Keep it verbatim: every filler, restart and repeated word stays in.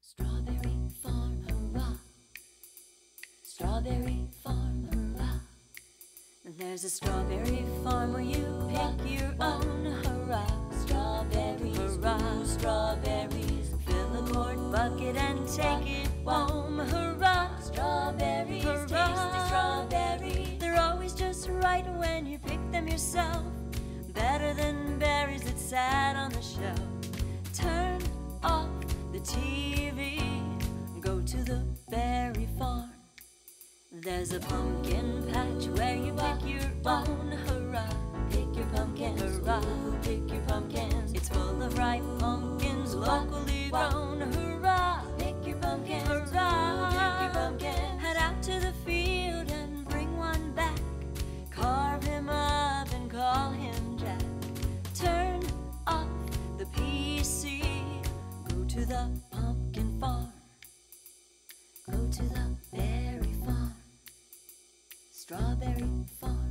Strawberry farm, hurrah! Strawberry farm, hurrah! There's a strawberry farm where you pick your own, hurrah! Strawberries, hurrah! Strawberries, fill a quart bucket and take it home, hurrah! Strawberries, hurrah! Tasty strawberries, they're always just right when you pick them yourself. Better than berries that sat on the shelf. Turn off the T V, go to the berry farm. There's a pumpkin patch where you pick your own, hurrah! Pick your pumpkins, hurrah! Pick your pumpkins. It's full of ripe pumpkins, locally grown, hurrah! Pick your pumpkins, hurrah! Pick your pumpkins. Head out to the field and bring one back. Carve him up and call him Jack. Turn off the P C, go to the pumpkin farm. Go to the berry farm, strawberry farm.